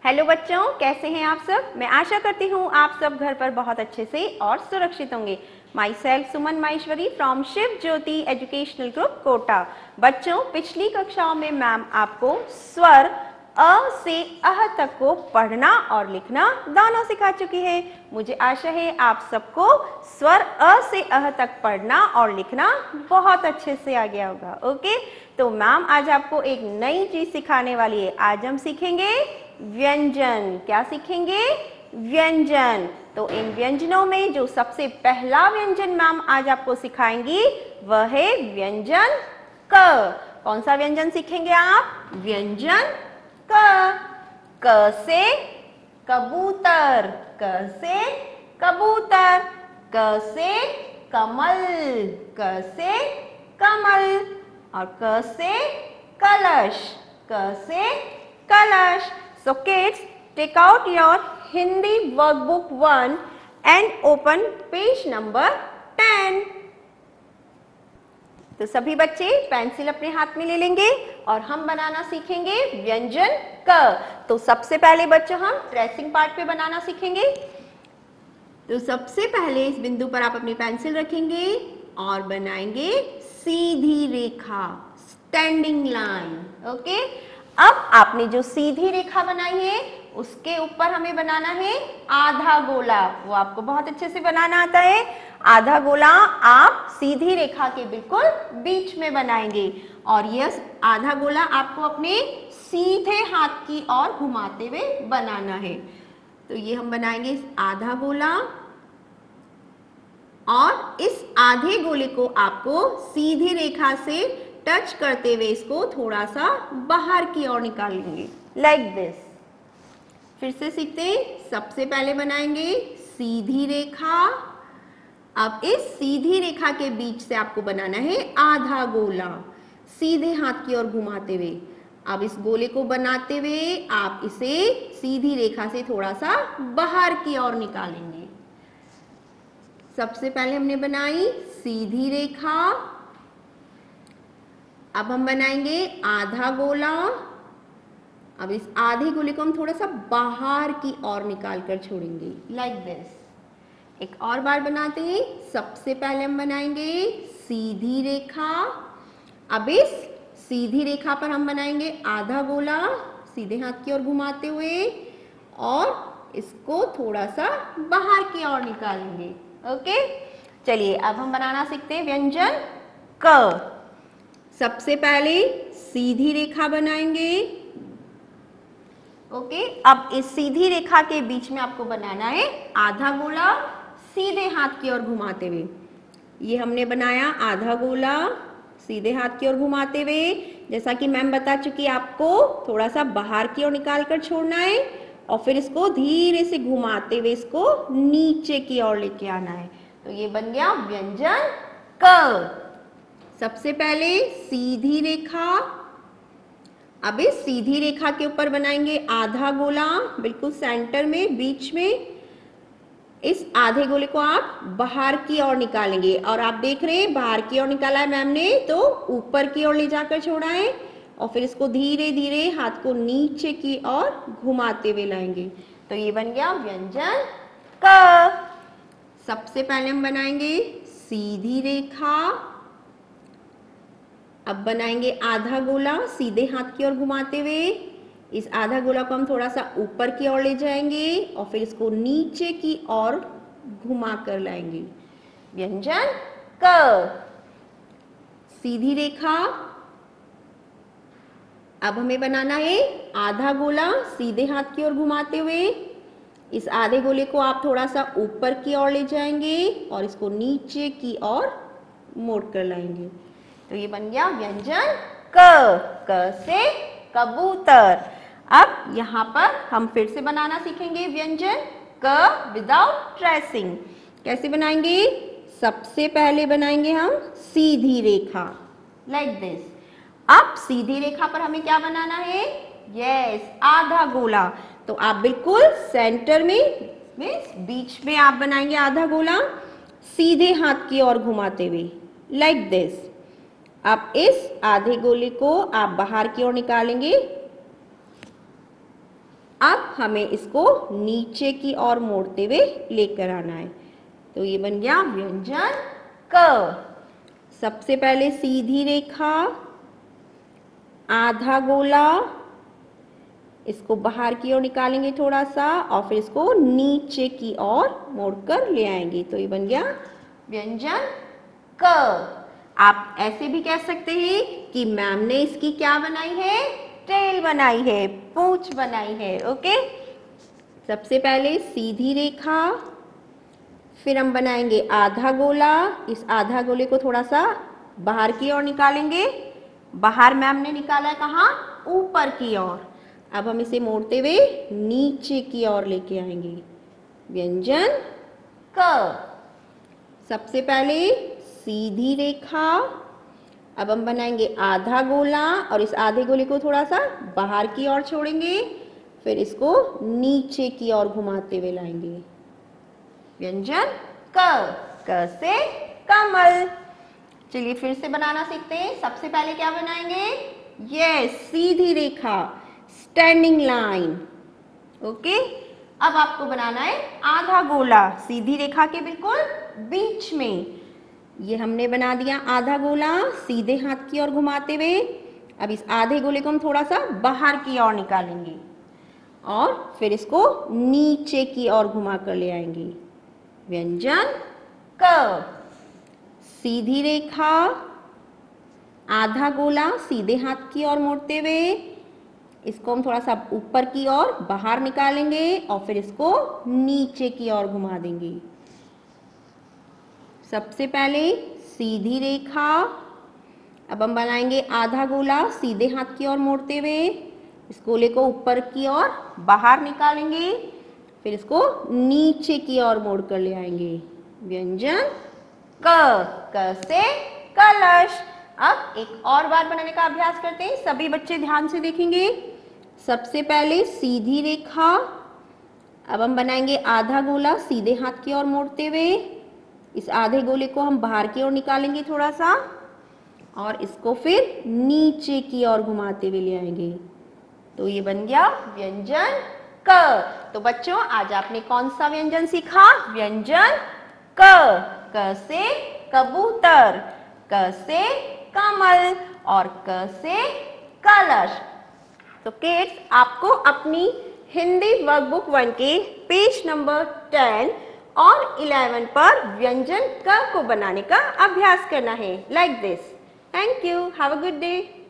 Hello बच्चों, कैसे हैं आप सब। मैं आशा करती हूँ आप सब घर पर बहुत अच्छे से और सुरक्षित होंगे। My self Suman Maheshwari from Shiv Jyoti educational group Kota. बच्चों, पिछली कक्षाओं में मैम आपको स्वर अ से अह तक को पढ़ना और लिखना दोनों सिखा चुकी है। मुझे आशा है आप सबको स्वर अ से अह तक पढ़ना और लिखना बहुत अच्छे से आ गया होगा। ओके, तो मैम आज आपको एक नई चीज सिखाने वाली है। आज हम सीखेंगे व्यंजन। क्या सीखेंगे? व्यंजन। तो इन व्यंजनों में जो सबसे पहला व्यंजन मैम आज आपको सिखाएंगी वह है व्यंजन क। कौन सा व्यंजन सीखेंगे आप? व्यंजन क। क से कबूतर, क से कबूतर, क से कमल, क से कमल, और क से कलश, क से कलश। So kids, take out your Hindi workbook 1 and open page number 10. तो सभी बच्चे पेंसिल अपने हाथ में ले लेंगे और हम बनाना सीखेंगे व्यंजन क। तो सबसे पहले बच्चों हम ट्रेसिंग पार्ट पे बनाना सीखेंगे। तो सबसे पहले इस बिंदु पर आप अपनी पेंसिल रखेंगे और बनाएंगे सीधी रेखा, स्टैंडिंग लाइन। ओके, अब आपने जो सीधी रेखा बनाई है उसके ऊपर हमें बनाना है आधा गोला। वो आपको बहुत अच्छे से बनाना आता है। आधा गोला आप सीधी रेखा के बिल्कुल बीच में बनाएंगे और यह आधा गोला आपको अपने सीधे हाथ की ओर घुमाते हुए बनाना है। तो ये हम बनाएंगे आधा गोला और इस आधे गोले को आपको सीधी रेखा से टच करते हुए इसको थोड़ा सा बाहर की ओर निकालेंगे, लाइक दिस। फिर से सीखते हैं। सबसे पहले बनाएंगे सीधी रेखा। अब इस सीधी रेखा के बीच से आपको बनाना है आधा गोला, सीधे हाथ की ओर घुमाते हुए। अब इस गोले को बनाते हुए आप इसे सीधी रेखा से थोड़ा सा बाहर की ओर निकालेंगे। सबसे पहले हमने बनाई सीधी रेखा। अब हम बनाएंगे आधा गोला। अब इस आधे गोले को हम थोड़ा सा बाहर की ओर निकाल कर छोड़ेंगे, लाइक दिस। एक और बार बनाते हैं। सबसे पहले हम बनाएंगे सीधी रेखा। अब इस सीधी रेखा पर हम बनाएंगे आधा गोला, सीधे हाथ की ओर घुमाते हुए, और इसको थोड़ा सा बाहर की ओर निकालेंगे। ओके, चलिए अब हम बनाना सीखते हैं व्यंजन क। सबसे पहले सीधी रेखा बनाएंगे। ओके, अब इस सीधी रेखा के बीच में आपको बनाना है आधा गोला, सीधे हाथ की ओर घुमाते हुए। ये हमने बनाया आधा गोला सीधे हाथ की ओर घुमाते हुए। जैसा कि मैम बता चुकी, आपको थोड़ा सा बाहर की ओर निकाल कर छोड़ना है और फिर इसको धीरे से घुमाते हुए इसको नीचे की ओर लेके आना है। तो ये बन गया व्यंजन क। सबसे पहले सीधी रेखा। अब इस सीधी रेखा के ऊपर बनाएंगे आधा गोला, बिल्कुल सेंटर में, बीच में। इस आधे गोले को आप बाहर की ओर निकालेंगे और आप देख रहे हैं बाहर की ओर निकाला है मैम ने, तो ऊपर की ओर ले जाकर छोड़ा है और फिर इसको धीरे धीरे हाथ को नीचे की ओर घुमाते हुए लाएंगे। तो ये बन गया व्यंजन क। सबसे पहले हम बनाएंगे सीधी रेखा। अब बनाएंगे आधा गोला सीधे हाथ की ओर घुमाते हुए। इस आधा गोला को हम थोड़ा सा ऊपर की ओर ले जाएंगे और फिर इसको नीचे की ओर घुमा कर लाएंगे। व्यंजन क। सीधी रेखा। अब हमें बनाना है आधा गोला सीधे हाथ की ओर घुमाते हुए। इस आधे गोले को आप थोड़ा सा ऊपर की ओर ले जाएंगे और इसको नीचे की ओर मोड़ कर लाएंगे। तो ये बन गया व्यंजन क। क से कबूतर। अब यहाँ पर हम फिर से बनाना सीखेंगे व्यंजन क विदाउट ट्रेसिंग। कैसे बनाएंगे? सबसे पहले बनाएंगे हम सीधी रेखा, लाइक दिस। अब सीधी रेखा पर हमें क्या बनाना है? यस, आधा गोला। तो आप बिल्कुल सेंटर में, बीच में आप बनाएंगे आधा गोला, सीधे हाथ की ओर घुमाते हुए, लाइक दिस। अब इस आधे गोले को आप बाहर की ओर निकालेंगे। अब हमें इसको नीचे की ओर मोड़ते हुए लेकर आना है। तो ये बन गया व्यंजन क। सबसे पहले सीधी रेखा, आधा गोला, इसको बाहर की ओर निकालेंगे थोड़ा सा और फिर इसको नीचे की ओर मोड़कर ले आएंगे। तो ये बन गया व्यंजन क। आप ऐसे भी कह सकते हैं कि मैम ने इसकी क्या बनाई है, टेल बनाई है, पूंछ बनाई है। ओके, सबसे पहले सीधी रेखा, फिर हम बनाएंगे आधा गोला। इस आधा गोले को थोड़ा सा बाहर की ओर निकालेंगे। बाहर मैम ने निकाला है कहाँ, ऊपर की ओर। अब हम इसे मोड़ते हुए नीचे की ओर लेके आएंगे। व्यंजन क। सबसे पहले सीधी रेखा, अब हम बनाएंगे आधा गोला और इस आधे गोले को थोड़ा सा बाहर की ओर छोड़ेंगे, फिर इसको नीचे की ओर घुमाते हुए लाएंगे। व्यंजन क। क से कमल। चलिए फिर से बनाना सीखते हैं। सबसे पहले क्या बनाएंगे, यस, सीधी रेखा, स्टैंडिंग लाइन। ओके, अब आपको बनाना है आधा गोला सीधी रेखा के बिल्कुल बीच में। ये हमने बना दिया आधा गोला सीधे हाथ की ओर घुमाते हुए। अब इस आधे गोले को हम थोड़ा सा बाहर की ओर निकालेंगे और फिर इसको नीचे की ओर घुमा कर ले आएंगे। व्यंजन क। सीधी रेखा, आधा गोला सीधे हाथ की ओर मोड़ते हुए इसको हम थोड़ा सा ऊपर की ओर बाहर निकालेंगे और फिर इसको नीचे की ओर घुमा देंगे। सबसे पहले सीधी रेखा, अब हम बनाएंगे आधा गोला सीधे हाथ की ओर मोड़ते हुए इस गोले को ऊपर की ओर बाहर निकालेंगे, फिर इसको नीचे की ओर मोड़ कर ले आएंगे। व्यंजन क। क से कलश। अब एक और बार बनाने का अभ्यास करते हैं। सभी बच्चे ध्यान से देखेंगे। सबसे पहले सीधी रेखा, अब हम बनाएंगे आधा गोला सीधे हाथ की ओर मोड़ते हुए इस आधे गोले को हम बाहर की ओर निकालेंगे थोड़ा सा और इसको फिर नीचे की ओर घुमाते हुए ले आएंगे। तो ये बन गया व्यंजन क। तो बच्चों आज आपने कौन सा व्यंजन सीखा, व्यंजन क। क से कबूतर, क से कमल और क से कलश। तो किड्स, आपको अपनी हिंदी वर्कबुक 1 के पेज नंबर 10 और 11 पर व्यंजन क को बनाने का अभ्यास करना है, like this. Thank you, have a good day.